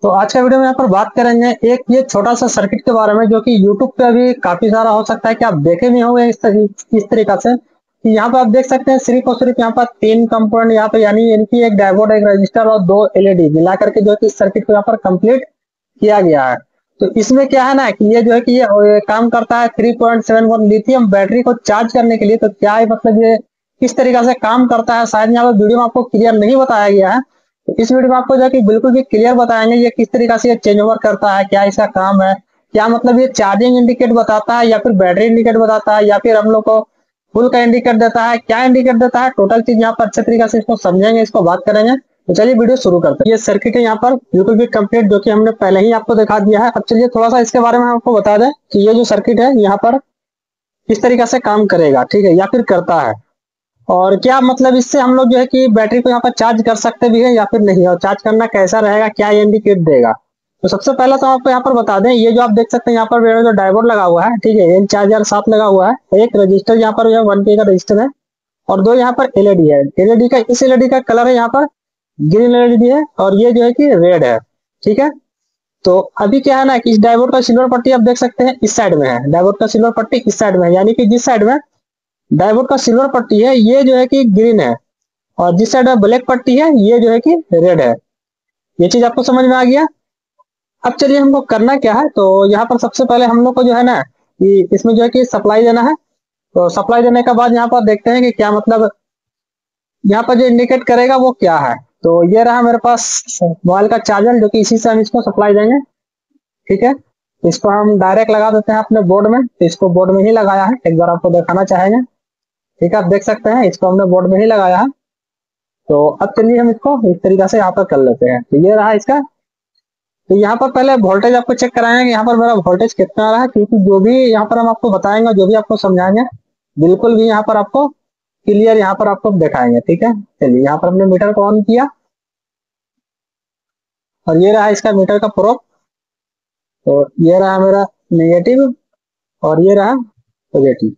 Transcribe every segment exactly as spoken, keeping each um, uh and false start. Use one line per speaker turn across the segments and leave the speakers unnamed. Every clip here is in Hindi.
तो आज का वीडियो में यहाँ पर बात करेंगे एक ये छोटा सा सर्किट के बारे में, जो कि यूट्यूब पे अभी काफी सारा हो सकता है कि आप देखे भी होंगे इस तरी, इस तरीका से कि यहाँ पे आप देख सकते हैं सिर्फ और सिर्फ यहाँ पर तीन कंपोनेंट यहाँ पे, यानी इनकी एक डायोड, एक रजिस्टर और दो एलईडी मिला करके जो कि इस सर्किट को यहाँ पर कंप्लीट किया गया है। तो इसमें क्या है ना कि ये जो है कि ये ये काम करता है three point seven one lithium battery को चार्ज करने के लिए। तो क्या है मतलब ये किस तरीका से काम करता है, शायद यहाँ पर वीडियो में आपको क्लियर नहीं बताया गया है। तो इस वीडियो में आपको जो है कि बिल्कुल भी क्लियर बताएंगे ये किस तरीका से ये चेंज ओवर करता है, क्या इसका काम है, क्या मतलब ये चार्जिंग इंडिकेट बताता है या फिर बैटरी इंडिकेट बताता है या फिर हम लोग को फुल का इंडिकेट देता है, क्या इंडिकेट देता है, टोटल चीज यहाँ पर अच्छे तरीके से इसको समझेंगे, इसको बात करेंगे। तो चलिए वीडियो शुरू करते हैं। ये सर्किट है यहाँ पर बिल्कुल भी कंप्लीट, जो कि हमने पहले ही आपको दिखा दिया है। अब चलिए थोड़ा सा इसके बारे में आपको बता दें कि ये जो सर्किट है यहाँ पर किस तरीके से काम करेगा, ठीक है, या फिर करता है, और क्या मतलब इससे हम लोग जो है कि बैटरी को यहाँ पर चार्ज कर सकते भी है या फिर नहीं, और चार्ज करना कैसा रहेगा, क्या ये इंडिकेट देगा। तो सबसे पहले तो आपको यहाँ पर बता दें, ये जो आप देख सकते हैं यहाँ पर मेरा जो डायोड लगा हुआ है, ठीक है, एन चार हजार सात लगा हुआ है, एक रजिस्टर यहाँ पर वन के का रजिस्टर है, और दो यहाँ पर एलईडी है। एलईडी का इस एलईडी का कलर है यहाँ पर ग्रीन एलईडी है, और ये जो है कि रेड है, ठीक है। तो अभी क्या है ना कि इस डायोड का सिल्वर पट्टी आप देख सकते हैं इस साइड में है, डायोड का सिल्वर पट्टी इस साइड में है, यानी कि जिस साइड में डायोड का सिल्वर पट्टी है ये जो है कि ग्रीन है, और जिस साइड में ब्लैक पट्टी है ये जो है कि रेड है। ये चीज आपको समझ में आ गया। अब चलिए हमको करना क्या है, तो यहाँ पर सबसे पहले हम लोग को जो है ना कि इसमें जो है कि सप्लाई देना है। तो सप्लाई देने के बाद यहाँ पर देखते हैं कि क्या मतलब यहाँ पर जो इंडिकेट करेगा वो क्या है। तो ये रहा मेरे पास मोबाइल का चार्जर, जो कि इसी से हम इसको सप्लाई देंगे, ठीक है। इसको हम डायरेक्ट लगा देते हैं अपने बोर्ड में। तो इसको बोर्ड में ही लगाया है, एक बार आपको दिखाना चाहेंगे, ठीक है। आप देख सकते हैं इसको हमने बोर्ड में ही लगाया है। तो अब चलिए हम इसको इस तरीके से यहाँ पर कर लेते हैं। तो ये रहा इसका। तो यहाँ पर पहले वोल्टेज आपको चेक कराएंगे, यहाँ पर मेरा वोल्टेज कितना आ रहा है, क्योंकि जो भी यहाँ पर हम आपको बताएंगे, जो भी आपको समझाएंगे, बिल्कुल भी यहाँ पर आपको क्लियर यहाँ पर आपको दिखाएंगे, ठीक है। चलिए यहाँ पर हमने मीटर को ऑन किया, और ये रहा इसका मीटर का प्रोब। तो ये रहा मेरा नेगेटिव, और ये रहा पॉजिटिव।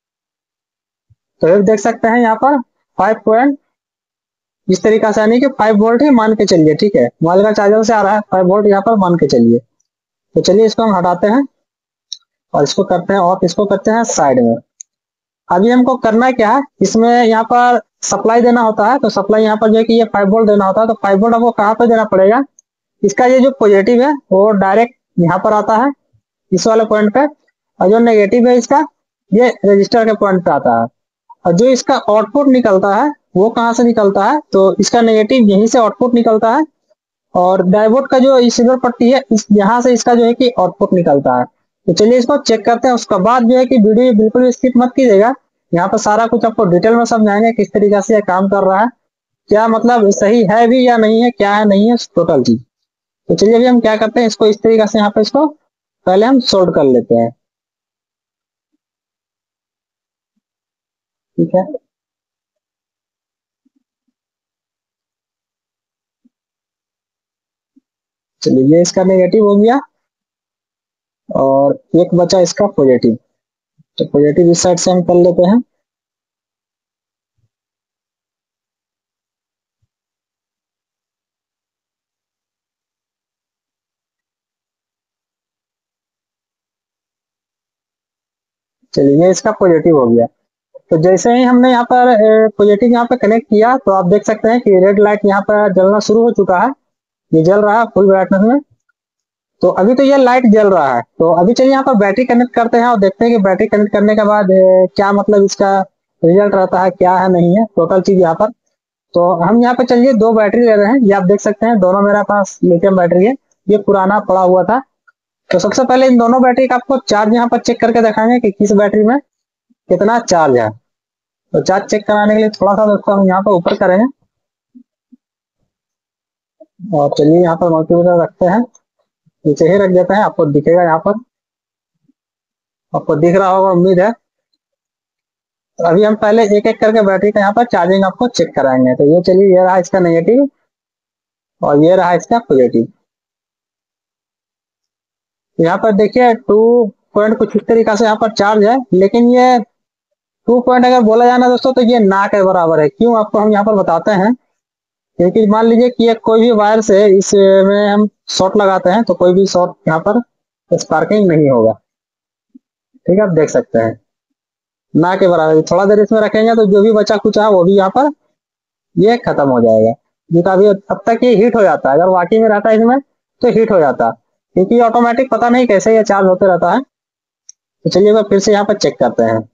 तो ये देख सकते हैं यहाँ पर फाइव पॉइंट इस तरीका से, यानी कि फाइव वोल्ट ही मान के चलिए, ठीक है। मोबाइल का चार्जर से आ रहा है फाइव वोल्ट यहाँ पर मान के चलिए। तो चलिए इसको हम हटाते हैं और इसको करते हैं ऑफ, इसको करते हैं साइड में। अभी हमको करना क्या है, इसमें यहाँ पर सप्लाई देना होता है। तो सप्लाई यहाँ पर जो है कि ये फाइव वोल्ट देना होता है। तो फाइव वोल्ट आपको कहाँ पे देना पड़ेगा, इसका ये जो पॉजिटिव है वो डायरेक्ट यहाँ पर आता है इस वाले पॉइंट पे, और जो नेगेटिव है इसका ये रजिस्टर के पॉइंट पे आता है। और जो इसका आउटपुट निकलता है वो कहाँ से निकलता है, तो इसका नेगेटिव यहीं से आउटपुट निकलता है, और डायोड का जो सिल्वर पट्टी है इस यहाँ से इसका जो है कि आउटपुट निकलता है। तो चलिए इसको चेक करते हैं। उसके बाद जो है कि वीडियो बिल्कुल स्किप मत कीजिएगा, यहाँ पर सारा कुछ आपको डिटेल में समझाएंगे किस तरीके से ये काम कर रहा है, क्या मतलब सही है भी या नहीं है, क्या है नहीं है, टोटल चीज। तो चलिए अभी हम क्या करते हैं, इसको इस तरीके से यहाँ पे इसको पहले हम सोल्ड कर लेते हैं, ठीक है। चलिए ये इसका नेगेटिव हो गया, और एक बचा इसका पॉजिटिव। तो पॉजिटिव इस साइड से हम कर लेते हैं। चलिए ये इसका पॉजिटिव हो गया। तो जैसे ही हमने यहाँ पर पॉजिटिव यहाँ पे कनेक्ट किया, तो आप देख सकते हैं कि रेड लाइट यहाँ पर जलना शुरू हो चुका है, ये जल रहा है फुल ब्राइटनेस में। तो अभी तो ये लाइट जल रहा है। तो अभी चलिए यहाँ पर बैटरी कनेक्ट करते हैं और देखते हैं कि बैटरी कनेक्ट करने के बाद ए, क्या मतलब इसका रिजल्ट रहता है, क्या है नहीं है, टोटल चीज यहाँ पर। तो हम यहाँ पे चलिए दो बैटरी ले रहे हैं, ये आप देख सकते हैं दोनों मेरे पास लिथियम बैटरी है, ये पुराना पड़ा हुआ था। तो सबसे पहले इन दोनों बैटरी का आपको चार्ज यहाँ पर चेक करके दिखाएंगे कि किस बैटरी में कितना चार्ज है। तो चार्ज चेक कराने के लिए थोड़ा सा दोस्तों हम यहाँ पर ऊपर करेंगे, और चलिए यहाँ पर मल्टीमीटर रखते हैं, नीचे ही रख देते हैं, आपको दिखेगा यहाँ पर, आपको दिख रहा होगा उम्मीद है। तो अभी हम पहले एक एक करके बैटरी का यहाँ पर चार्जिंग आपको चेक कराएंगे। तो ये चलिए ये रहा इसका नेगेटिव, और ये रहा इसका पॉजिटिव। यहाँ पर देखिए टू पॉइंट कुछ इस तरीका से यहाँ पर चार्ज है, लेकिन ये टू पॉइंट अगर बोला जाए ना दोस्तों, तो ये ना के बराबर है। क्यों, आपको हम यहाँ पर बताते हैं। क्योंकि मान लीजिए कि ये कोई भी वायर से इसमें हम शॉर्ट लगाते हैं तो कोई भी शॉर्ट यहाँ पर स्पार्किंग नहीं होगा। ठीक है, आप देख सकते हैं ना के बराबर। थोड़ा देर इसमें रखेंगे तो जो भी बचा कुचा है वो भी यहाँ पर ये खत्म हो जाएगा। क्योंकि अभी अब तक ये हीट हो जाता है, अगर वाकई में रहता है इसमें तो हीट हो जाता, क्योंकि ऑटोमेटिक पता नहीं कैसे ये चार्ज होते रहता है। तो चलिए मैं फिर से यहाँ पर चेक करते हैं।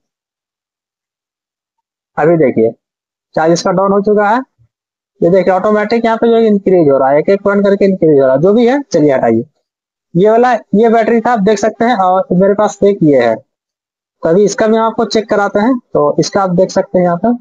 अभी देखिए चार्ज इसका डाउन हो चुका है। ये देखिए ऑटोमेटिक यहाँ पे जो इंक्रीज हो रहा है, एक एक पॉइंट करके इंक्रीज हो रहा है। जो भी है चलिए हटाइए। ये वाला ये बैटरी था, आप देख सकते हैं, और मेरे पास एक ये है। तो अभी इसका भी हम आपको चेक कराते हैं। तो इसका आप देख सकते हैं यहाँ पर,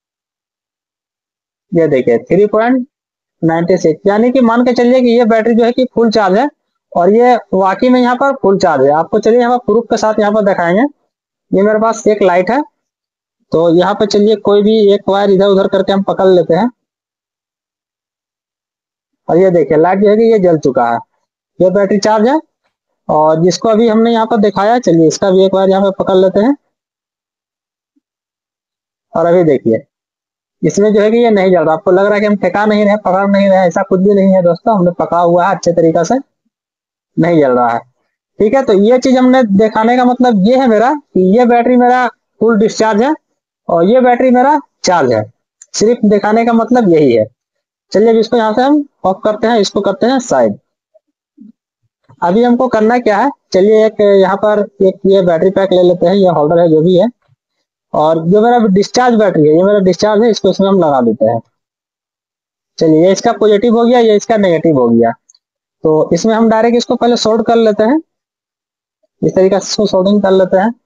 ये देखिए थ्री पॉइंट नाइनटी सिक्स, यानी कि मान के चलिए कि ये बैटरी जो है कि फुल चार्ज है, और ये वाकई में यहाँ पर फुल चार्ज है। आपको चलिए यहाँ पर प्रूफ के साथ यहाँ पर दिखाएंगे। ये मेरे पास एक लाइट है, तो यहाँ पे चलिए कोई भी एक वायर इधर उधर करके हम पकड़ लेते हैं, और ये देखिए लाइट जो है कि ये जल चुका है। ये बैटरी चार्ज है, और जिसको अभी हमने यहाँ पर दिखाया, चलिए इसका भी एक बार यहाँ पे पकड़ लेते हैं। और अभी देखिए इसमें जो है कि ये नहीं जल रहा। आपको लग रहा है कि हम ठेका नहीं रहे, पकड़ नहीं रहे, ऐसा कुछ भी नहीं है दोस्तों। हमने पकड़ा हुआ है अच्छे तरीके से, नहीं जल रहा है। ठीक है, तो ये चीज हमने दिखाने का मतलब ये है मेरा कि ये बैटरी मेरा फुल डिस्चार्ज है और ये बैटरी मेरा चार्ज है। सिर्फ दिखाने का मतलब यही है। चलिए अब इसको यहाँ से हम ऑफ करते हैं, इसको करते हैं साइड। अभी हमको करना क्या है, चलिए एक यहाँ पर एक ये बैटरी पैक ले लेते हैं, ये होल्डर है जो भी है, और जो मेरा डिस्चार्ज बैटरी है, ये मेरा डिस्चार्ज है, इसको इसमें हम लगा देते हैं। चलिए ये इसका पॉजिटिव हो गया, ये इसका नेगेटिव हो गया। तो इसमें हम डायरेक्ट इसको पहले सोल्ड कर लेते हैं, इस तरीके से इसको सोल्डिंग कर लेते हैं।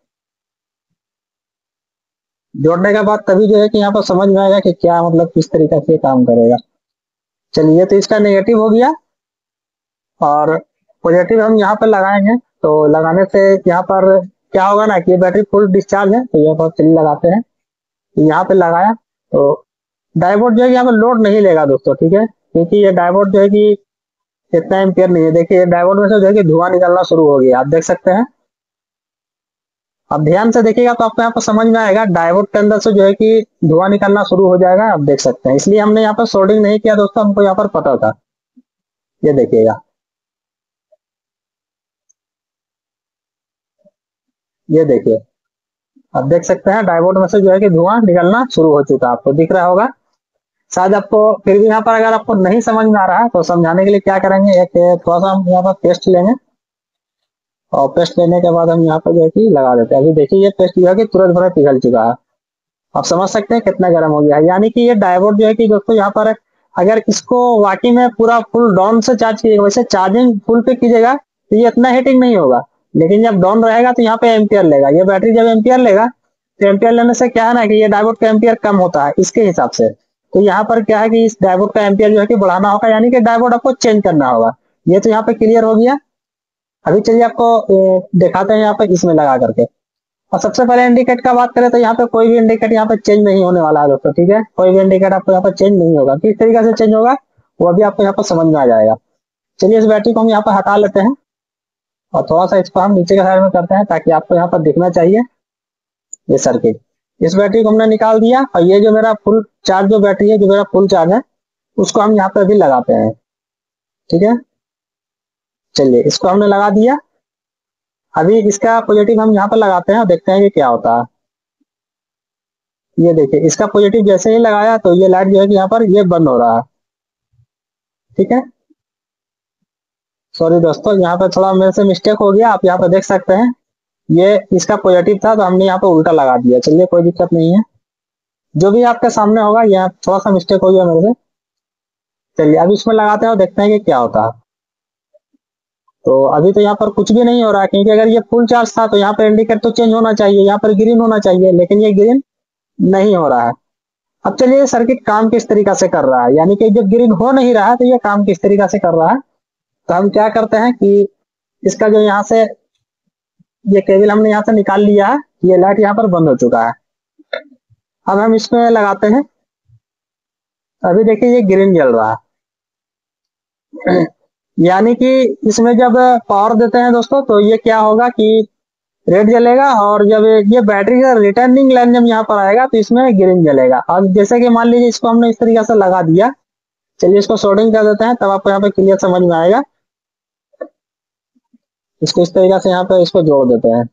जोड़ने के बाद तभी जो है कि यहाँ पर समझ में आएगा कि क्या मतलब किस तरीके से काम करेगा। चलिए तो इसका नेगेटिव हो गया, और पॉजिटिव हम यहाँ पर लगाएंगे। तो लगाने से यहाँ पर क्या होगा ना कि ये बैटरी फुल डिस्चार्ज है। तो यहाँ पर चलिए लगाते हैं, यहाँ पे लगाया तो डायोड जो है यहाँ पर लोड नहीं लेगा दोस्तों। ठीक है, क्योंकि ये डायोड जो है कि इतना एम्पियर नहीं है। देखिए ये डायोड में से जो है कि धुआं निकलना शुरू हो गया, आप देख सकते हैं। अब ध्यान से देखिएगा तो आपको यहाँ पर समझ में आएगा, डायोड के अंदर से जो है कि धुआं निकलना शुरू हो जाएगा, आप देख सकते हैं। इसलिए हमने यहाँ पर सोल्डिंग नहीं किया दोस्तों, हमको यहाँ पर पता था। ये देखिएगा, ये देखिए आप देख सकते हैं डायोड में से जो है कि धुआं निकलना शुरू हो चुका है, आपको दिख रहा होगा शायद आपको। फिर भी यहाँ पर अगर आपको नहीं समझ में आ रहा है तो समझाने के लिए क्या करेंगे, एक थोड़ा सा हम यहाँ पर पेस्ट लेंगे, और पेस्ट लेने के बाद हम यहाँ पर जो है कि लगा देते हैं। अभी देखिए ये पेस्ट जो है कि तुरंत भर पिघल चुका है, आप समझ सकते हैं कितना गर्म हो गया है। यानी कि ये डायोड जो है कि दोस्तों यहाँ पर अगर इसको वाकई में पूरा फुल डाउन से चार्ज कीजिएगा, वैसे चार्जिंग फुल पे कीजिएगा तो ये इतना हीटिंग नहीं होगा, लेकिन जब डाउन रहेगा तो यहाँ पे एम्पियर लेगा। ये बैटरी जब एम्पियर लेगा तो एम्पियर लेने से क्या है ना कि ये डायोड का एम्पियर कम होता है इसके हिसाब से। तो यहाँ पर क्या है कि इस डायोड का एम्पियर जो है कि बढ़ाना होगा, यानी कि डायोड आपको चेंज करना होगा। ये तो यहाँ पे क्लियर हो गया। अभी चलिए आपको दिखाते हैं यहाँ पे इसमें लगा करके। और सबसे पहले इंडिकेट का बात करें तो यहाँ पे कोई भी इंडिकेट यहाँ पे चेंज नहीं होने वाला है दोस्तों। ठीक है, कोई भी इंडिकेट आपको यहाँ पे चेंज नहीं होगा। किस तरीके से चेंज होगा वो अभी आपको यहाँ पर समझ में आ जाएगा। चलिए इस बैटरी को हम यहाँ पर हटा लेते हैं, और थोड़ा सा इसको हम नीचे के साइड में करते हैं ताकि आपको यहाँ पर दिखना चाहिए ये सर्किट। इस बैटरी को हमने निकाल दिया, और ये जो मेरा फुल चार्ज जो बैटरी है, जो मेरा फुल चार्ज है, उसको हम यहाँ पे भी लगाते हैं। ठीक है, चलिए इसको हमने लगा दिया। अभी इसका पॉजिटिव हम यहाँ पर लगाते हैं और देखते हैं कि क्या होता है। ये देखिए इसका पॉजिटिव जैसे ही लगाया तो ये लाइट जो है कि यहाँ पर ये बंद हो रहा है। ठीक है, सॉरी दोस्तों, यहाँ पर थोड़ा मेरे से मिस्टेक हो गया। आप यहाँ पर देख सकते हैं ये इसका पॉजिटिव था तो हमने यहाँ पर उल्टा लगा दिया। चलिए कोई दिक्कत नहीं है, जो भी आपके सामने होगा, यहाँ थोड़ा सा मिस्टेक हो गया मेरे से। चलिए अब इसमें लगाते हैं और देखते हैं कि क्या होता है। तो अभी तो यहाँ पर कुछ भी नहीं हो रहा है, क्योंकि अगर ये फुल चार्ज था तो यहाँ पर इंडिकेटर तो चेंज होना चाहिए, यहाँ पर ग्रीन होना चाहिए, लेकिन ये ग्रीन नहीं हो रहा है। अब चलिए सर्किट काम किस तरीका से कर रहा है, यानी कि जब ग्रीन हो नहीं रहा है तो ये काम किस तरीका से कर रहा है। तो हम क्या करते हैं कि इसका जो यहाँ से ये केबल हमने यहाँ से निकाल लिया है, ये लाइट यहाँ पर बंद हो चुका है। अब हम इसमें लगाते हैं, अभी देखिए ये ग्रीन जल रहा है यानी कि इसमें जब पावर देते हैं दोस्तों तो ये क्या होगा कि रेड जलेगा, और जब ये बैटरी का रिटर्निंग लाइन जब यहाँ पर आएगा तो इसमें ग्रीन जलेगा। अब जैसे कि मान लीजिए इसको हमने इस तरीके से लगा दिया, चलिए इसको सोल्डिंग कर देते हैं, तब आपको यहाँ पे क्लियर समझ में आएगा। इसको इस तरीके से यहाँ पे इसको जोड़ देते हैं।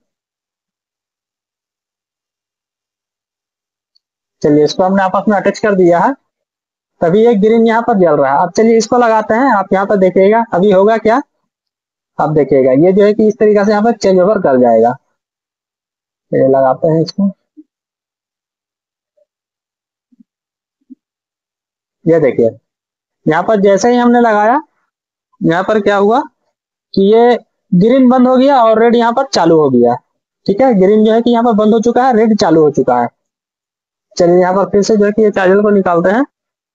चलिए इसको हमने आपस में अटैच कर दिया है, तभी एक ग्रीन यहाँ पर जल रहा है। अब चलिए इसको लगाते हैं, आप यहाँ पर देखिएगा अभी होगा क्या। आप देखिएगा ये जो है कि इस तरीके से यहाँ पर चेंज ओवर कर जाएगा। ये लगाते हैं इसको, ये देखिए यहाँ पर जैसे ही हमने लगाया, यहाँ पर क्या हुआ कि ये ग्रीन बंद हो गया और रेड यहाँ पर चालू हो गया। ठीक है, ग्रीन जो है कि यहाँ पर बंद हो चुका है, रेड चालू हो चुका है। चलिए यहाँ पर फिर से जो है कि ये चार्जर को निकालते हैं।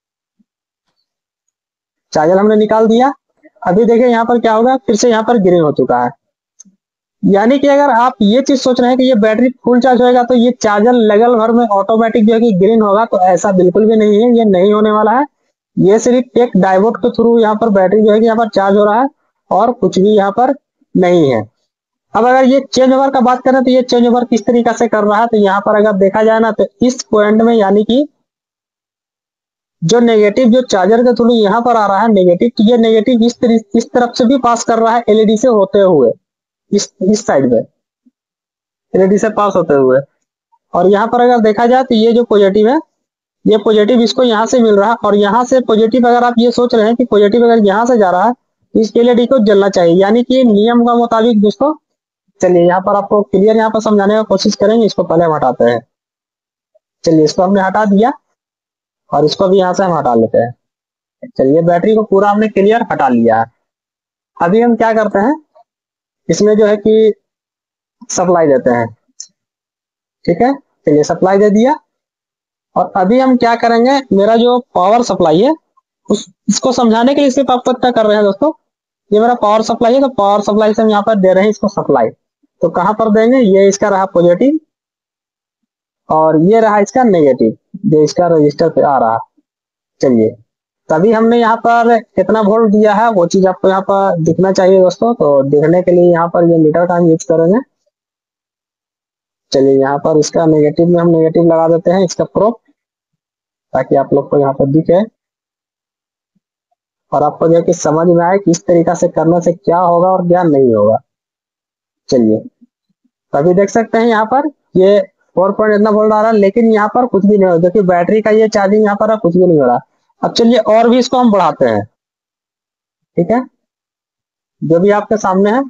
चार्जर हमने निकाल दिया। अभी देखिए यहाँ पर क्या होगा, फिर से यहाँ पर ग्रीन हो चुका है। यानी कि अगर आप ये चीज सोच रहे हैं कि ये बैटरी फुल चार्ज होएगा तो ये चार्जर लेवल भर में ऑटोमेटिक जो है कि ग्रीन होगा, तो ऐसा बिल्कुल भी नहीं है, ये नहीं होने वाला है। ये सिर्फ एक डायोड के थ्रू यहाँ पर बैटरी जो है कि यहाँ पर चार्ज हो रहा है और कुछ भी यहाँ पर नहीं है। अब अगर ये चेंज ओवर का बात करें तो ये चेंज ओवर किस तरीके से कर रहा है, तो यहाँ पर अगर देखा जाए ना तो इस पॉइंट में यानी कि जो नेगेटिव जो चार्जर के थ्रू यहाँ पर आ रहा है नेगेटिव, तो ये नेगेटिव इस तरह इस तरफ से भी पास कर रहा है एलईडी से होते हुए, इस इस साइड में एलईडी से पास होते हुए। और यहाँ पर अगर देखा जाए तो ये जो पॉजिटिव है, ये पॉजिटिव इसको यहाँ से मिल रहा है, और यहाँ से पॉजिटिव अगर आप ये सोच रहे हैं कि पॉजिटिव अगर यहाँ से जा रहा है तो इस एलईडी को जलना चाहिए, यानी कि नियम का मुताबिक दोस्तों। चलिए यहाँ पर आपको क्लियर यहाँ पर समझाने की कोशिश करेंगे। इसको पहले हम हटाते हैं। चलिए इसको हमने हटा दिया और इसको भी यहाँ से हम हटा लेते हैं। चलिए बैटरी को पूरा हमने क्लियर हटा लिया है। अभी हम क्या करते हैं, इसमें जो है कि सप्लाई देते हैं। ठीक है, चलिए सप्लाई दे दिया। और अभी हम क्या करेंगे, मेरा जो पावर सप्लाई है उस इसको समझाने के लिए सिर्फ आपको क्या कर रहे हैं दोस्तों, ये मेरा पावर सप्लाई है, तो पावर सप्लाई से हम यहाँ पर दे रहे हैं इसको सप्लाई। तो कहां पर देंगे, ये इसका रहा पॉजिटिव और ये रहा इसका नेगेटिव जो इसका रजिस्टर पे आ रहा। चलिए तभी हमने यहाँ पर कितना वोल्ट दिया है वो चीज आपको यहाँ पर दिखना चाहिए दोस्तों। तो देखने के लिए यहाँ पर ये मीटर का हम यूज करेंगे। चलिए यहाँ पर इसका नेगेटिव में हम नेगेटिव लगा देते हैं इसका प्रोब, ताकि आप लोग को यहाँ पर दिखे और आपको जो है कि समझ में आए कि इस तरीका से करने से क्या होगा और क्या नहीं होगा। चलिए तभी देख सकते हैं यहाँ पर ये फोर पॉइंट इतना वोल्ट आ रहा है, लेकिन यहाँ पर कुछ भी नहीं हो रहा, क्योंकि बैटरी का ये चार्जिंग यहाँ पर कुछ भी नहीं हो रहा। अब चलिए और भी इसको हम बढ़ाते हैं। ठीक है, जो भी आपके सामने है।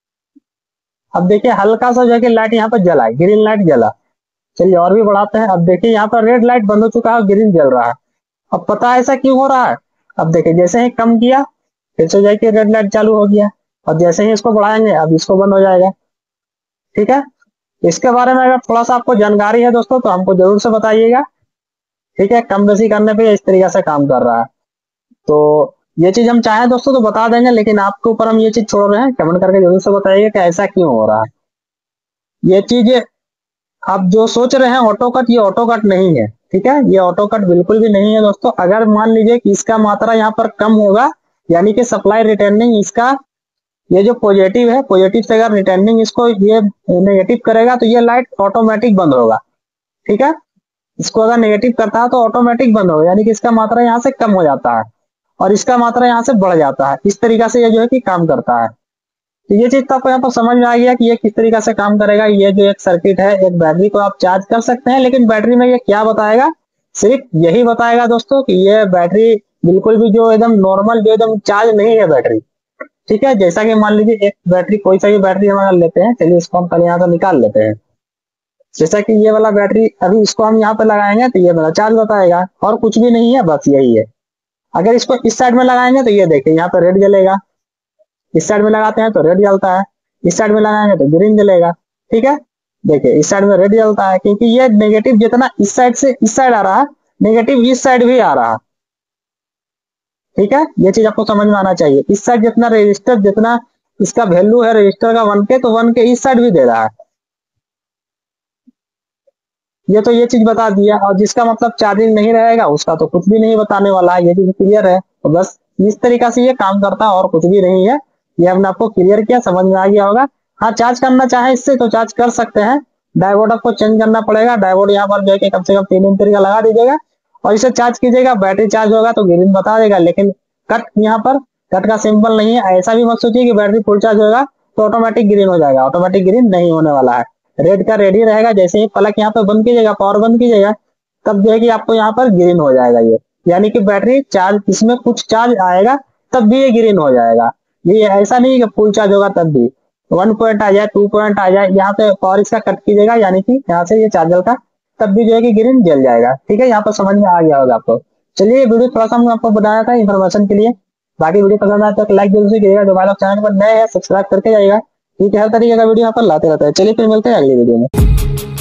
अब देखिए हल्का सा जो है कि लाइट यहाँ पर जला है, ग्रीन लाइट जला। चलिए और भी बढ़ाते हैं। अब देखिए यहाँ पर रेड लाइट बंद हो चुका है और ग्रीन जल रहा है। अब पता है ऐसा क्यों हो रहा है। अब देखिए जैसे ही कम किया फिर से जाके रेड लाइट चालू हो गया, और जैसे ही इसको बढ़ाएंगे अब इसको बंद हो जाएगा। ठीक है, इसके बारे में अगर थोड़ा सा आपको जानकारी है दोस्तों तो हमको जरूर से बताइएगा। ठीक है, कम बेसी करने पे इस तरीके से काम कर रहा है। तो ये चीज हम चाहें दोस्तों तो बता देंगे, लेकिन आपके ऊपर हम ये चीज छोड़ रहे हैं। कमेंट करके जरूर से बताइए कि ऐसा क्यों हो रहा है। ये चीज आप जो सोच रहे हैं ऑटो कट, ये ऑटो कट नहीं है। ठीक है, ये ऑटो कट बिल्कुल भी नहीं है दोस्तों। अगर मान लीजिए कि इसका मात्रा यहाँ पर कम होगा, यानी कि सप्लाई रिटर्निंग इसका ये जो पॉजिटिव है, पॉजिटिव से अगर रिटर्निंग इसको ये नेगेटिव करेगा तो ये लाइट ऑटोमेटिक बंद होगा। ठीक है, इसको अगर नेगेटिव करता है तो ऑटोमेटिक बंद होगा, यानी कि इसका मात्रा यहाँ से कम हो जाता है और इसका मात्रा यहाँ से बढ़ जाता है। इस तरीका से ये जो है कि काम करता है। तो ये चीज तो आपको यहाँ पर समझ में आ गया कि ये किस तरीके से काम करेगा। ये जो एक सर्किट है, एक बैटरी को आप चार्ज कर सकते हैं, लेकिन बैटरी में ये क्या बताएगा, सिर्फ यही बताएगा दोस्तों कि ये बैटरी बिल्कुल भी जो एकदम नॉर्मल जो एकदम चार्ज नहीं है बैटरी। ठीक है, जैसा कि मान लीजिए एक बैटरी, कोई सा भी बैटरी हमारा लेते हैं। चलिए इसको हम पहले यहाँ से निकाल लेते हैं। जैसा कि ये वाला बैटरी अभी इसको हम यहाँ पे लगाएंगे तो ये वाला चार्ज बताएगा और कुछ भी नहीं है, बस यही है। अगर इसको इस साइड में लगाएंगे तो ये देखिए यहाँ पे रेड जलेगा, इस साइड में लगाते हैं तो रेड जलता है, इस साइड में लगाएंगे तो ग्रीन जलेगा। ठीक है, देखिए इस साइड में रेड जलता है, क्योंकि ये नेगेटिव जितना इस साइड से इस साइड आ रहा है, नेगेटिव इस साइड भी आ रहा है। ठीक है, ये चीज आपको समझ में आना चाहिए। इस साइड जितना रजिस्टर, जितना इसका वैल्यू है रजिस्टर का वन के, तो वन के इस साइड भी दे रहा है। ये तो ये चीज बता दिया, और जिसका मतलब चार्जिंग नहीं रहेगा उसका तो कुछ भी नहीं बताने वाला है। ये चीज क्लियर है। तो बस इस तरीका से ये काम करता है और कुछ भी नहीं है। ये हमने आपको क्लियर किया, समझ में आ गया होगा। हाँ, चार्ज करना चाहे इससे तो चार्ज कर सकते हैं। डायोड आपको चेंज करना पड़ेगा। डायोड यहाँ पर जो है कम से कम तीन एम्पीयर का लगा दीजिएगा और इसे चार्ज कीजिएगा। बैटरी चार्ज होगा तो ग्रीन बता देगा, लेकिन कट यहाँ पर कट का सिंबल नहीं है। ऐसा भी मत सोचिए कि बैटरी फुल चार्ज होगा तो ऑटोमेटिक ग्रीन हो जाएगा। ऑटोमेटिक ग्रीन नहीं होने वाला है, रेड का रेड ही रहेगा। जैसे ही प्लग यहाँ पे बंद कीजिएगा, पावर बंद कीजिएगा, तब जो है कि आपको यहाँ पर ग्रीन हो जाएगा ये, यानी कि बैटरी चार्ज, इसमें कुछ चार्ज आएगा तब भी ये ग्रीन हो जाएगा। ये ऐसा नहीं कि फुल चार्ज होगा तब भी, वन पॉइंट आ जाए, टू पॉइंट आ जाए, यहाँ पे पावर इसका कट कीजिएगा, यानी कि यहाँ से ये चार्जर का, तब भी जो है कि ग्रीन जल जाएगा। ठीक है, यहाँ पर समझ में आ गया होगा आपको। चलिए, ये वीडियो थोड़ा सा हमने आपको बनाया था इन्फॉर्मेशन के लिए। बाकी वीडियो पसंद आए तो लाइक जरूर से कीजिएगा। जो भाई लोग चैनल पर नए हैं सब्सक्राइब करके जाइएगा, क्योंकि हर तरीके का वीडियो यहाँ पर लाते रहता है। चलिए फिर मिलते हैं अगली वीडियो में।